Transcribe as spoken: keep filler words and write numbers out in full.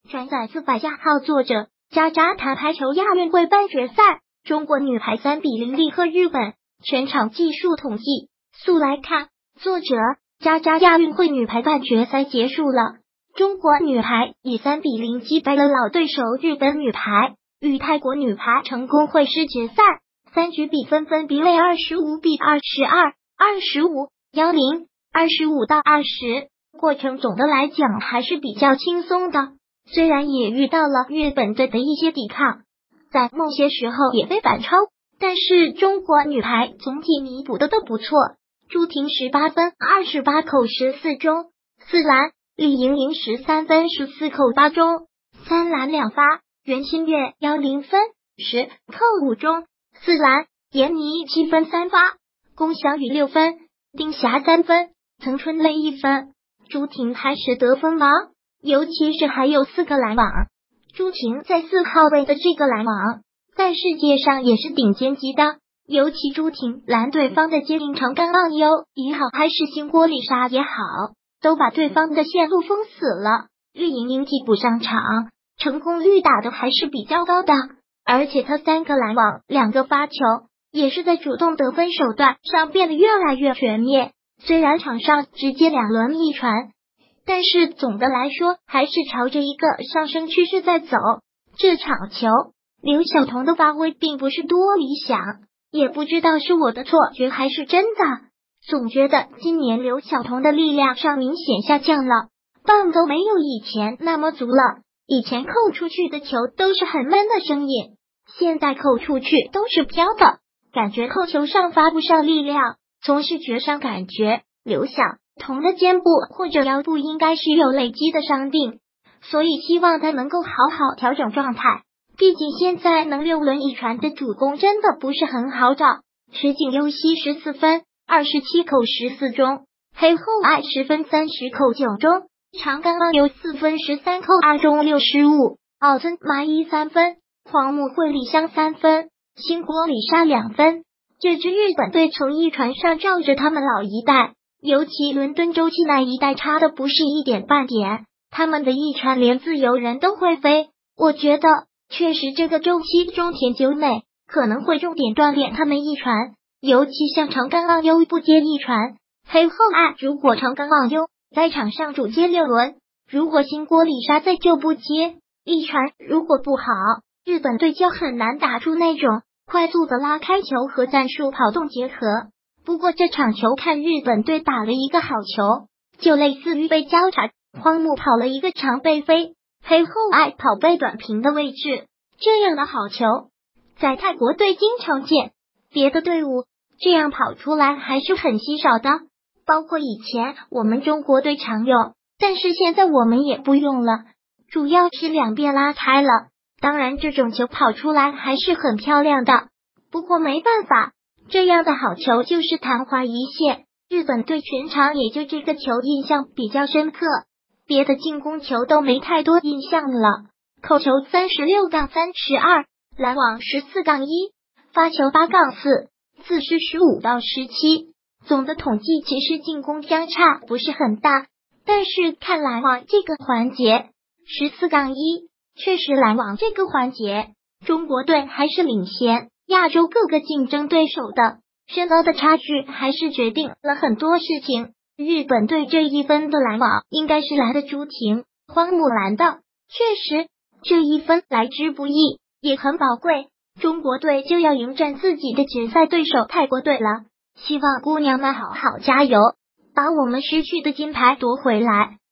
转载自百家号作者。加扎塔排球亚运会半决赛，中国女排三比零力克日本，全场技术统计。速来看，作者加扎亚运会女排半决赛结束了，中国女排以三比零击败了老对手日本女排，与泰国女排成功会师决赛。三局比分分别为二十五比二十二、二十五、十零、二十五到二十，过程总的来讲还是比较轻松的，虽然也遇到了日本队的一些抵抗，在某些时候也被反超，但是中国女排总体弥补的都不错。朱婷十八分二十八扣十四中四篮，李盈莹十三分十四扣八中三篮两发，袁心玥十零分十扣五中四篮，闫妮七分三发，龚翔宇六分，丁霞三分，曾春蕾一分。朱婷还是得分王，尤其是还有四个篮网。朱婷在四号位的这个篮网在世界上也是顶尖级的，尤其朱婷拦对方的接应长冈望优也好，还是新郭丽莎也好，都把对方的线路封死了。李盈莹替补上场，成功率打的还是比较高的，而且她三个篮网两个发球也是在主动得分手段上变得越来越全面。虽然场上直接两轮一传，但是总的来说还是朝着一个上升趋势在走。这场球刘晓彤的发挥并不是多理想，也不知道是我的错觉还是真的，总觉得今年刘晓彤的力量上明显下降了，棒都没有以前那么足了。以前扣出去的球都是很闷的声音，现在扣出去都是飘的，感觉扣球上发不上力量。从视觉上感觉刘晓彤的肩部或者腰部应该是有累积的伤病，所以希望他能够好好调整状态，毕竟现在能六轮一传的主攻真的不是很好找。石井优希十四分二十七扣十四中，黑后爱十分三十扣九中，长冈望优四分十三扣二中六十五，奥村麻衣三分，黄木惠里香三分，新郭里莎两分。这支日本队从一传上照着他们老一代，尤其伦敦周琦那一代差的不是一点半点，他们的一传连自由人都会飞。我觉得确实这个周期中田久美可能会重点锻炼他们一传，尤其像长冈望优不接一传，黑后爱如果长冈望优在场上主接六轮，如果新郭里莎在就不接一传，如果不好，日本队就很难打出那种快速的拉开球和战术跑动结合。不过这场球看日本队打了一个好球，就类似于被交叉，荒木跑了一个长背飞，黑后爱跑背短平的位置，这样的好球在泰国队经常见，别的队伍这样跑出来还是很稀少的，包括以前我们中国队常用，但是现在我们也不用了，主要是两边拉开了。当然这种球跑出来还是很漂亮的，不过没办法，这样的好球就是昙花一现，日本队全场也就这个球印象比较深刻，别的进攻球都没太多印象了。扣球三十六杠三十二，拦网十四杠一，发球八杠四，自失十五到十七。总的统计其实进攻相差不是很大，但是看拦网这个环节十四杠一，确实拦网这个环节中国队还是领先亚洲各个竞争对手的，身高的差距还是决定了很多事情。日本队这一分的拦网应该是来的朱婷、荒木拦的，确实这一分来之不易，也很宝贵。中国队就要迎战自己的决赛对手泰国队了，希望姑娘们好好加油，把我们失去的金牌夺回来。